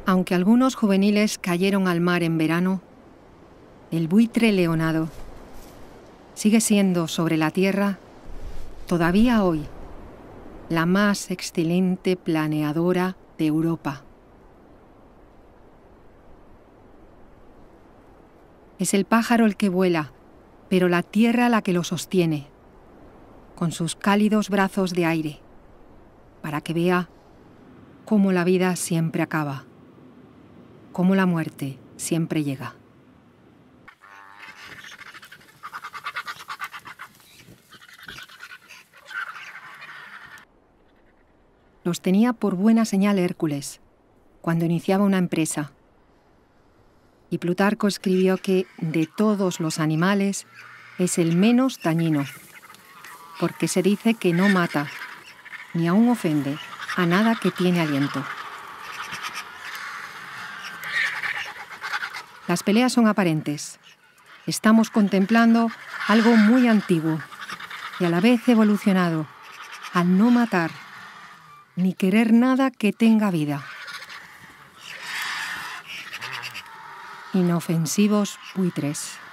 Aunque algunos juveniles cayeron al mar en verano, el buitre leonado sigue siendo sobre la tierra, todavía hoy, la más excelente planeadora de Europa. Es el pájaro el que vuela, pero la tierra la que lo sostiene, con sus cálidos brazos de aire, para que vea cómo la vida siempre acaba, cómo la muerte siempre llega. Los tenía por buena señal Hércules, cuando iniciaba una empresa. Y Plutarco escribió que de todos los animales es el menos dañino, porque se dice que no mata, ni aun ofende a nada que tiene aliento. Las peleas son aparentes. Estamos contemplando algo muy antiguo y a la vez evolucionado, al no matar, ni querer nada que tenga vida. Inofensivos buitres.